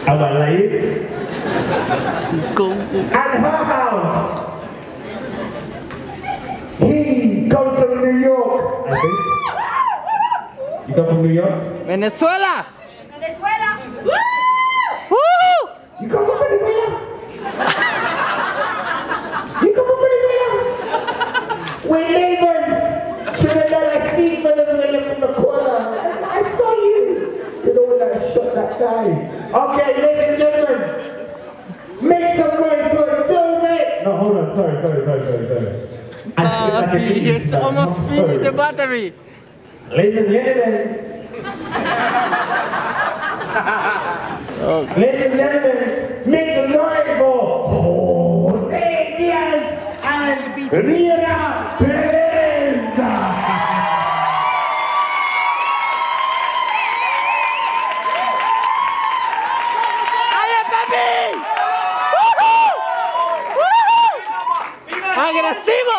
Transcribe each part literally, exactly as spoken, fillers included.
Our life. Go, go. And her house. He comes from New York, I think. You come from New York? Venezuela. Venezuela. Woo! You come from Venezuela? You come from Venezuela? We're neighbors. Trinidad, I see Venezuela from the corner. I saw you. You know when I shot that guy. Okay, ladies and gentlemen, make some noise for Joseph. No, hold on. Sorry, sorry, sorry, sorry, sorry. I feel like an Papi, idiot it's now. almost I'm finished sorry. the battery. Ladies and gentlemen. Okay. Ladies and gentlemen, make some noise for Jose Diaz and Rita Perez. ¡Ay, papi! ¡Woohoo! ¡Woohoo! ¡Agresivo!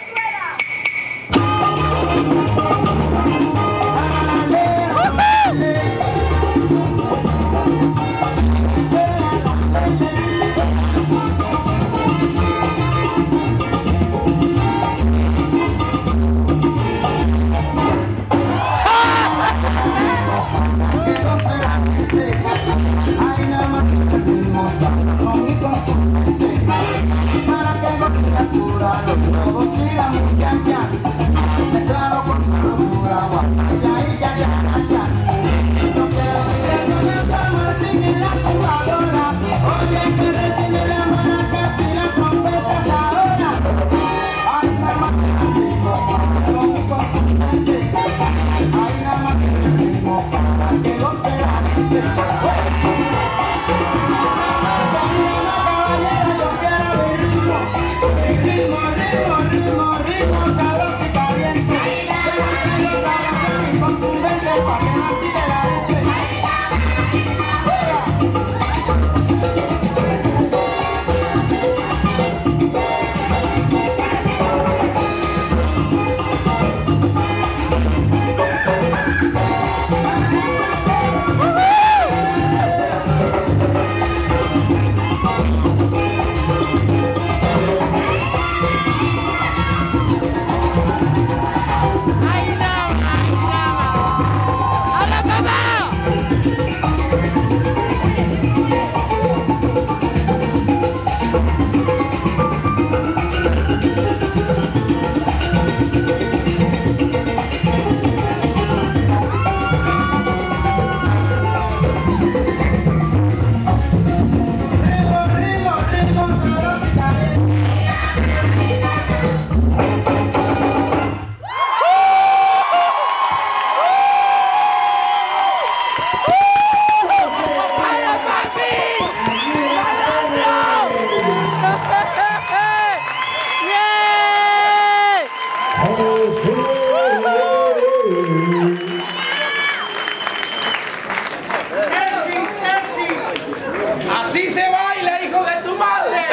Así se baila, hijo de tu madre.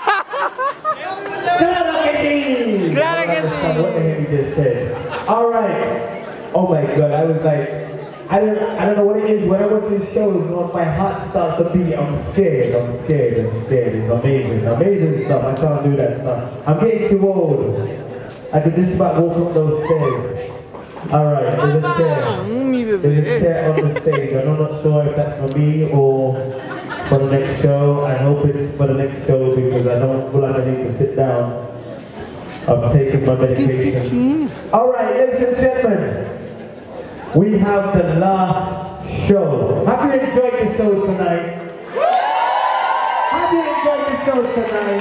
Claro que sí. Claro que sí. What the hell you just said? All right. Oh my God, I was like, I don't, I don't know what it is. When I watch these shows, when my heart starts to beat, I'm scared. I'm scared. I'm scared. It's amazing, amazing stuff. I can't do that stuff. I'm getting too old. I could just about walk up those stairs. All right, there's a chair. There's a chair on the stage. I'm not sure if that's for me or for the next show. I hope it's for the next show because I don't feel like I need to sit down. I've taken my medication. All right, ladies and gentlemen, we have the last show. Have you enjoyed the show tonight? Have you enjoyed the show tonight?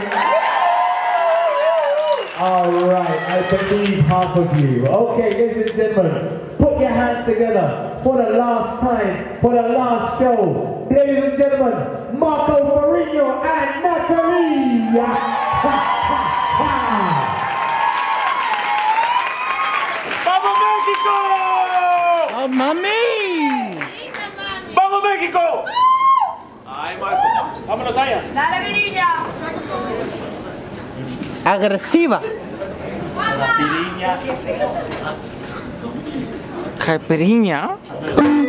All right, I believe half of you. Okay, ladies and gentlemen, put your hands together for the last time, for the last show. Ladies and gentlemen, Marco Ferrigno and Natalie. ¡Vamos México! ¡Oh, mami! ¡Vamos México! Ay, Marco. Vámonos allá. Dale, Virilla. Agresiva. La piriña. Caipirinha.